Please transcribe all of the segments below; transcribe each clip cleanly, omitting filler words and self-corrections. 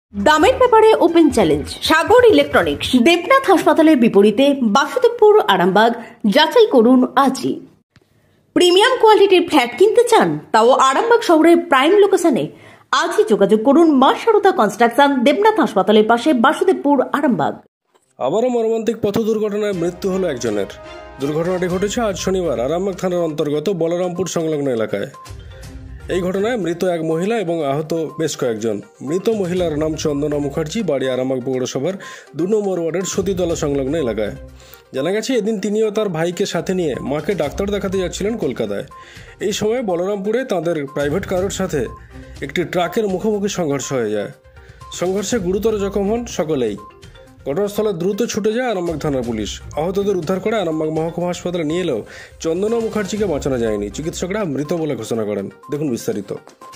দামের ব্যাপারে open challenge Sagar electronics. Debnath হাসপাতালের বিপরীতে বাসুদেবপুর, আরামবাগ। যাচাই করুন আজই। প্রিমিয়াম কোয়ালিটির ফ্ল্যাট কিনতে চান, তাও আরামবাগ শহরের প্রাইম লোকেশনে? আজই যোগাযোগ করুন মা সারদা কনস্ট্রাকশন, দেবনাথ হাসপাতালের পাশে, বাসুদেবপুর, আরামবাগ। আবারও মর্মান্তিক পথ দুর্ঘটনায় মৃত্যু হলো একজনের। দুর্ঘটনাটি ঘটেছে আজ শনিবার আরামবাগ থানার অন্তর্গত বলরামপুর সংলগ্ন এলাকায়। এই ঘটনায় মৃত এক মহিলা এবং আহত বেশ কয়েকজন। মৃত মহিলার নাম চন্দনা মুখার্জি, বাড়ি আরামবাগ পৌরসভার 2 নম্বর ওয়ার্ডের সতীতলা সংলগ্ন এলাকায়। জানা গেছে এদিন তিনিও তার ভাইকে সাথে নিয়ে মাকে ডাক্তার দেখাতে যাচ্ছিলেন কলকাতায়। এই সময় বলরামপুরে তাদের প্রাইভেট কারের সাথে একটি ট্রাকের মুখোমুখি সংঘর্ষ হয়ে যায়। সংঘর্ষে গুরুতর জখম হন সকলেই। ঘটনাস্থলে দ্রুত ছুটে যায় আরামবাগ থানার পুলিশ। আহতদের উদ্ধার করে আরামবাগ মহকুমা হাসপাতালে নিয়ে এলেও চন্দনা মুখার্জিকে বাঁচানো যায়নি। চিকিৎসকরা মৃত বলে ঘোষণা করেন। দেখুন বিস্তারিত।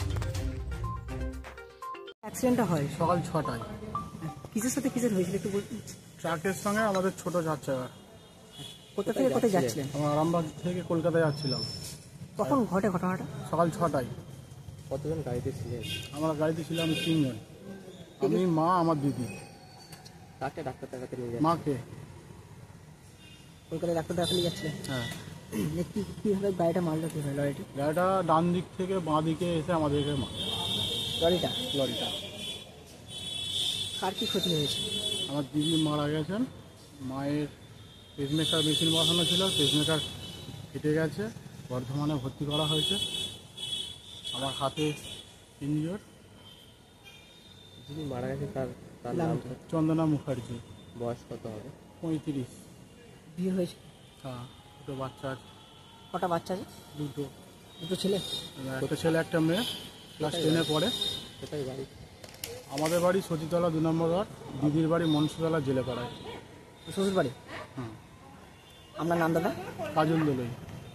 অ্যাক্সিডেন্টটা হয় সকাল 6টায়। কিসের সাথে কিসের হয়েছিল একটু বলুন। ট্রাকের সঙ্গে আমাদের ছোট 4 চাকা। কোথা থেকে কোথায় যাচ্ছিলেন? আমরা আরামবাগ থেকে কলকাতায় যাচ্ছিলাম। কখন ঘটে ঘটনাটা? সকাল 6টায়। কতজন গাড়িতে ছিলেন? আমরা গাড়িতে ছিলাম 3 জন, আমি, মা, আমার দিদি। কাকে ডাক্তার দেখাতে নিয়ে মাকে। কলকাতায় ডাক্তার দেখাতে নিয়ে যাচ্ছিলেন? হ্যাঁ। কিভাবে গাড়িটা মারলো? কি হয় লরিটি? গাড়িটা ডান দিক থেকে বাঁ দিকে এসে আমাদেরকে মারল। লরিটা কার কি ক্ষতি হয়েছে? আমার দিদি মারা গেছেন। মায়ের পেসমেকার মেশিন বসানো ছিল, পেসমেকার ফেটে গেছে, বর্ধমানে ভর্তি করা হয়েছে। আমার হাতে ইনজিওর। যিনি মারা গেছে তার নাম? চন্দনা মুখার্জি। বয়স কত হবে? 35। বিয়ে হয়েছে? হ্যাঁ, দুটো বাচ্চা আছে। কটা বাচ্চা আছে? দুটো ছেলে? একটা ছেলে একটা মেয়ে, ক্লাস 10-এ পড়ে। কোথায় বাড়ি? আমাদের বাড়ি সতীতলা 2 নম্বর ওয়ার্ড, দিদির বাড়ি মনসুতলা জেলেপাড়ায়। শ্বশুর বাড়ি? হুম। আপনার নাম দাদা? কাজল দোলই।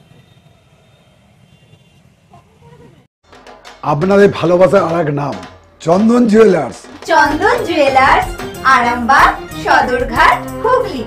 আপনাদের ভালোবাসার আর এক নাম Chandan jewellers. Chandan jewellers, Arambagh, Sadarghat, Hooghly.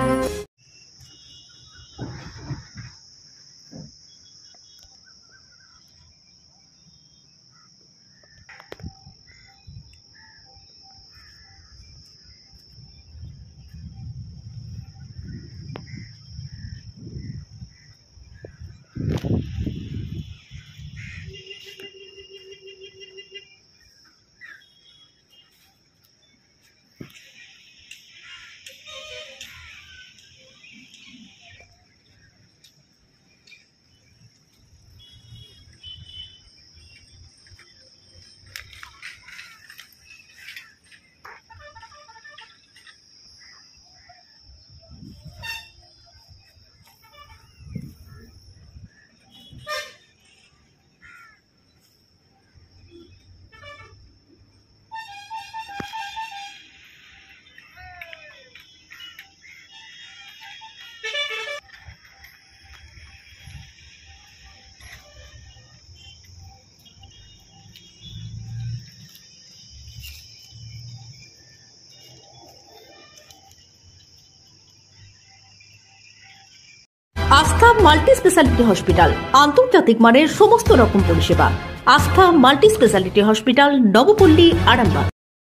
Astha multi speciality hospital, আন্তর্জাতিক মানের সমস্ত রকম পরিষেবা। Astha multi speciality hospital, Nabapally, Arambagh.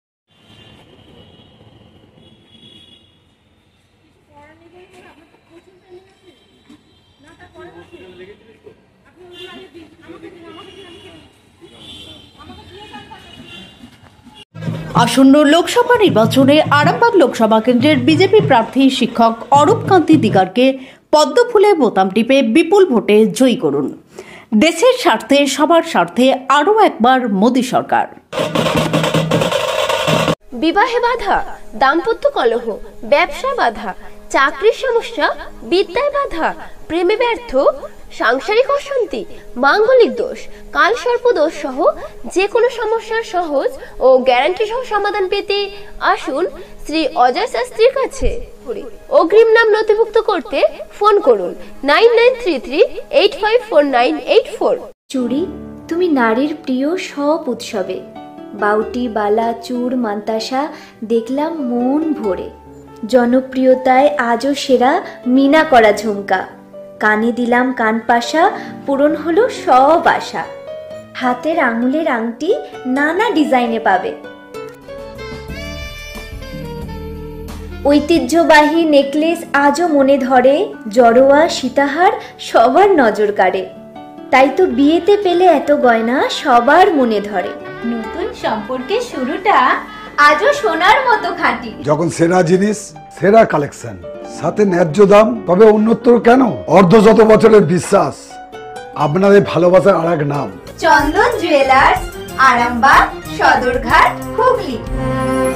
আসন্ন লোকসভা নির্বাচনে আরামবাগ লোকসভা কেন্দ্রের বিজেপি প্রার্থী শিক্ষক অরূপ কান্তি দিগারকে পদ্মফুলে বোতাম টিপে বিপুল ভোটে জয়ী করুন। দেশের স্বার্থে, সবার স্বার্থে আরও একবার মোদী সরকার। বিবাহে বাধা, দাম্পত্য কলহ, ব্যবসা বাধা, চাকরির সমস্যা, বিদ্যায় বাধা, প্রেমে ব্যর্থ, সাংসারিক অশান্তি, মাঙ্গলিক দোষ, কালসর্প দোষ সহ যে কোনো সমস্যার সহজ ও গ্যারান্টি সহ সমাধান পেতে আসুন শ্রী অজয় শাস্ত্রীর কাছে। অগ্রিম নাম নথিভুক্ত করতে ফোন করুন 9933854984। চুড়ি, তুমি নারীর প্রিয় সব উৎসবে বাউটি, বালা, চূড়, মান্তাসা দেখলাম মন ভরে। জনপ্রিয়তায় আজও সেরা মিনা করা ঝুমকা, কানে দিলাম কানপাশা, পূরণ হলো সব আশা। হাতের আঙুলের আংটি নানা ডিজাইনে পাবে। ঐতিহ্যবাহী নেকলেস আজও মনে ধরে, জড়োয়া সীতাহার সবার নজর কাড়ে। তাই তো বিয়েতে পেলে এত গয়না সবার মনে ধরে। নতুন সম্পর্কের শুরুটা আজও সোনার মতো খাঁটি। যখন সেরা জিনিস, সেরা কালেকশন, সাথে ন্যায্য দাম, তবে উন্নতর কেন? অর্ধশত বছরের বিশ্বাস, আপনাদের ভালোবাসার আর এক নাম চন্দন জুয়েলার্স, আরামবাগ, সদরঘাট, হুগলি।